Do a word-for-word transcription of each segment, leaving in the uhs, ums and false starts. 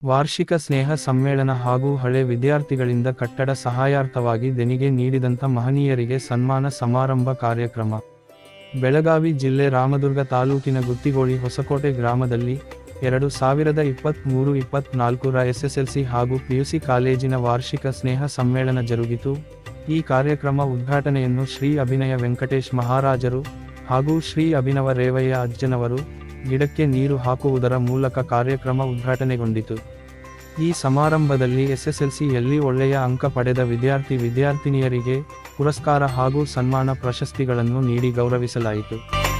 ವಾರ್ಷಿಕ ಸ್ನೇಹ ಸಮ್ಮೇಳನ ಹಾಗೂ ಹಳೆ ವಿದ್ಯಾರ್ಥಿಗಳಿಂದ ಕಟ್ಟಡ ಸಹಾಯಾರ್ಥವಾಗಿ ದೇಣಿಗೆ ನೀಡಿದಂಥ ಮಹನೀಯರಿಗೆ ಸನ್ಮಾನ ಸಮಾರಂಭ ಕಾರ್ಯಕ್ರಮ. ಬೆಳಗಾವಿ ಜಿಲ್ಲೆ ರಾಮದುರ್ಗ ತಾಲೂಕಿನ ಗುತ್ತಿಗೋಳಿ ಹೊಸಕೋಟೆ ಗ್ರಾಮದಲ್ಲಿ ಎರಡು ಸಾವಿರದ ಇಪ್ಪತ್ತ್ಮೂರು ಇಪ್ಪತ್ತ್ನಾಲ್ಕರ ಎಸ್ಎಸ್ಎಲ್ಸಿ ಹಾಗೂ ಪಿಯುಸಿ ಕಾಲೇಜಿನ ವಾರ್ಷಿಕ ಸ್ನೇಹ ಸಮ್ಮೇಳನ ಜರುಗಿತು. ಈ ಕಾರ್ಯಕ್ರಮ ಉದ್ಘಾಟನೆಯನ್ನು ಶ್ರೀ ಅಭಿನಯ ವೆಂಕಟೇಶ್ ಮಹಾರಾಜರು ಹಾಗೂ ಶ್ರೀ ಅಭಿನವ ರೇವಯ್ಯ ಅಜ್ಜನವರು ಗಿಡಕ್ಕೆ ನೀರು ಹಾಕುವುದರ ಮೂಲಕ ಕಾರ್ಯಕ್ರಮ ಉದ್ಘಾಟನೆಗೊಂಡಿತು. ಈ ಸಮಾರಂಭದಲ್ಲಿ ಎಸ್ಎಸ್ಎಲ್ಸಿಯಲ್ಲಿ ಒಳ್ಳೆಯ ಅಂಕ ಪಡೆದ ವಿದ್ಯಾರ್ಥಿ ವಿದ್ಯಾರ್ಥಿನಿಯರಿಗೆ ಪುರಸ್ಕಾರ ಹಾಗೂ ಸನ್ಮಾನ ಪ್ರಶಸ್ತಿಗಳನ್ನು ನೀಡಿ ಗೌರವಿಸಲಾಯಿತು.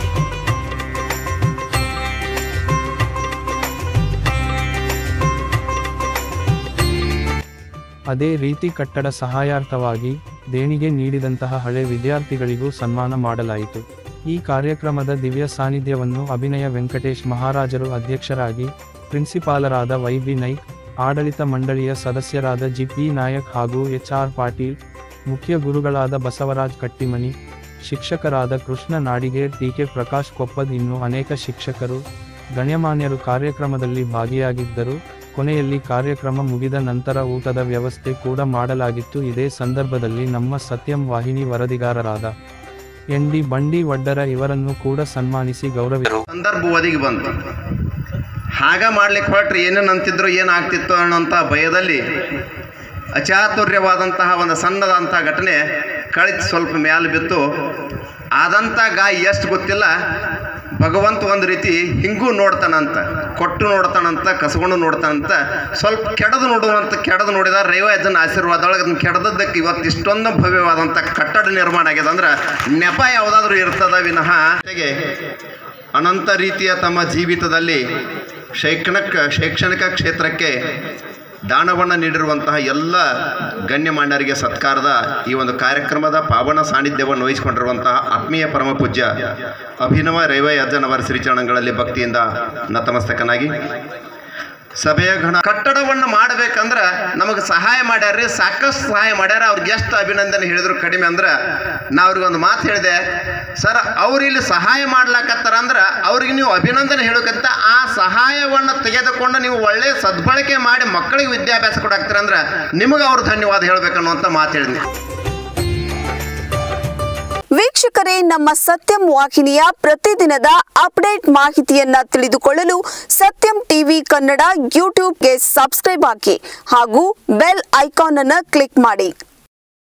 ಅದೇ ರೀತಿ ಕಟ್ಟಡ ಸಹಾಯಾರ್ಥವಾಗಿ ದೇಣಿಗೆ ನೀಡಿದಂತಹ ಹಳೆ ವಿದ್ಯಾರ್ಥಿಗಳಿಗೂ ಸನ್ಮಾನ ಮಾಡಲಾಯಿತು. ಈ ಕಾರ್ಯಕ್ರಮದ ದಿವ್ಯ ಸಾನ್ನಿಧ್ಯವನ್ನು ಅಭಿನಯ ವೆಂಕಟೇಶ್ ಮಹಾರಾಜರು ಅಧ್ಯಕ್ಷರಾಗಿ, ಪ್ರಿನ್ಸಿಪಾಲರಾದ ವೈ ಬಿ ನೈಕ್, ಆಡಳಿತ ಮಂಡಳಿಯ ಸದಸ್ಯರಾದ ಜಿ ಪಿ ನಾಯಕ್ ಹಾಗೂ ಎಚ್ ಆರ್ ಪಾಟೀಲ್, ಮುಖ್ಯ ಗುರುಗಳಾದ ಬಸವರಾಜ್ ಕಟ್ಟಿಮನಿ, ಶಿಕ್ಷಕರಾದ ಕೃಷ್ಣ ನಾಡಿಗೇರ್, ಟಿ ಕೆ ಪ್ರಕಾಶ್ ಕೊಪ್ಪದ್ ಇನ್ನೂ ಅನೇಕ ಶಿಕ್ಷಕರು, ಗಣ್ಯಮಾನ್ಯರು ಕಾರ್ಯಕ್ರಮದಲ್ಲಿ ಭಾಗಿಯಾಗಿದ್ದರು. ಕೊನೆಯಲ್ಲಿ ಕಾರ್ಯಕ್ರಮ ಮುಗಿದ ನಂತರ ಊಟದ ವ್ಯವಸ್ಥೆ ಕೂಡ ಮಾಡಲಾಗಿತ್ತು. ಇದೇ ಸಂದರ್ಭದಲ್ಲಿ ನಮ್ಮ ಸತ್ಯಂ ವಾಹಿನಿ ವರದಿಗಾರರಾದ ಎನ್ ಡಿ ಬಂಡಿ ವಡ್ಡರ ಇವರನ್ನು ಕೂಡ ಸನ್ಮಾನಿಸಿ ಗೌರವಿಸಿದರು. ಸಂದರ್ಭ ಒದಗಿ ಬಂತು. ಹಾಗ ಮಾಡ್ಲಿಕ್ಕೆ ಹೊರಟ್ರೆ ಏನೇನು ಅಂತಿದ್ರು ಏನಾಗ್ತಿತ್ತು ಅನ್ನೋಂಥ ಭಯದಲ್ಲಿ ಅಚಾತುರ್ಯವಾದಂತಹ ಒಂದು ಸಣ್ಣದಂಥ ಘಟನೆ ಕಳಿತು ಸ್ವಲ್ಪ ಮ್ಯಾಲೆ ಬಿತ್ತು. ಆದಂಥ ಗಾಯ ಎಷ್ಟು ಗೊತ್ತಿಲ್ಲ. ಭಗವಂತ ಒಂದು ರೀತಿ ಹಿಂಗೂ ನೋಡ್ತಾನಂತ, ಕೊಟ್ಟು ನೋಡ್ತಾನಂತ, ಕಸಗೊಂಡು ನೋಡ್ತಾನಂತ. ಸ್ವಲ್ಪ ಕೆಡದು ನೋಡುವಂತ ಕೆಡದು ನೋಡಿದ ರೇವಯ್ಯನ ಆಶೀರ್ವಾದೊಳಗೆ ಅದನ್ನು ಕೆಡದದ್ದಕ್ಕೆ ಇವತ್ತು ಇಷ್ಟೊಂದು ಭವ್ಯವಾದಂಥ ಕಟ್ಟಡ ನಿರ್ಮಾಣ ಆಗ್ಯದ. ಅಂದ್ರೆ ನೆಪ ಯಾವುದಾದ್ರೂ ಇರ್ತದ ವಿನಃ ಜೊತೆಗೆ ಅನಂತ ರೀತಿಯ ತಮ್ಮ ಜೀವಿತದಲ್ಲಿ ಶೈಕ್ಷಣಿಕ ಶೈಕ್ಷಣಿಕ ಕ್ಷೇತ್ರಕ್ಕೆ ದಾನವನ್ನು ನೀಡಿರುವಂತಹ ಎಲ್ಲ ಗಣ್ಯಮಾನ್ಯರಿಗೆ ಸತ್ಕಾರದ ಈ ಒಂದು ಕಾರ್ಯಕ್ರಮದ ಪಾವನ ಸಾನ್ನಿಧ್ಯವನ್ನು ವಹಿಸಿಕೊಂಡಿರುವಂತಹ ಆತ್ಮೀಯ ಪರಮ ಪೂಜ್ಯ ಅಭಿನವ ರೇವಯ್ಯ ಅಜ್ಜನವರ ಶ್ರೀಚರಣಗಳಲ್ಲಿ ಭಕ್ತಿಯಿಂದ ನತಮಸ್ತಕನಾಗಿ ಸಭೆಯ ಗಣ ಕಟ್ಟಡವನ್ನು ಮಾಡಬೇಕಂದ್ರೆ ನಮಗೆ ಸಹಾಯ ಮಾಡ್ಯಾರ್ರಿ, ಸಾಕಷ್ಟು ಸಹಾಯ ಮಾಡ್ಯಾರ. ಅವ್ರಿಗೆ ಎಷ್ಟು ಅಭಿನಂದನೆ ಹೇಳಿದ್ರು ಕಡಿಮೆ. ಅಂದ್ರೆ ನಾ ಅವ್ರಿಗೆ ಒಂದು ಮಾತು ಹೇಳಿದೆ, ಸರ್ ಅವ್ರು ಇಲ್ಲಿ ಸಹಾಯ ಮಾಡ್ಲಾಕತ್ತಾರ ಅಂದ್ರೆ ಅವ್ರಿಗೆ ನೀವು ಅಭಿನಂದನೆ ಹೇಳೋಕಂತ ಆ ಸಹಾಯವನ್ನು ತೆಗೆದುಕೊಂಡು ನೀವು ಒಳ್ಳೆ ಸದ್ಬಳಕೆ ಮಾಡಿ ಮಕ್ಕಳಿಗೆ ವಿದ್ಯಾಭ್ಯಾಸ ಕೊಡಾಕ್ತೀರ ಅಂದ್ರೆ ನಿಮಗೆ ಅವ್ರು ಧನ್ಯವಾದ ಹೇಳಬೇಕನ್ನುವಂಥ ಮಾತು ಹೇಳಿದ್ನಿ. ವೀಕ್ಷಕರೇ, ನಮ್ಮ ಸತ್ಯಂ ವಾಹಿನಿಯ ಪ್ರತಿದಿನದ ಅಪ್ಡೇಟ್ ಮಾಹಿತಿಯನ್ನ ತಿಳಿದುಕೊಳ್ಳಲು ಸತ್ಯಂ ಟಿವಿ ಕನ್ನಡ ಯೂಟ್ಯೂಬ್ಗೆ ಸಬ್ಸ್ಕ್ರೈಬ್ ಹಾಕಿ ಹಾಗೂ ಬೆಲ್ ಐಕಾನ್ ಅನ್ನು ಕ್ಲಿಕ್ ಮಾಡಿ.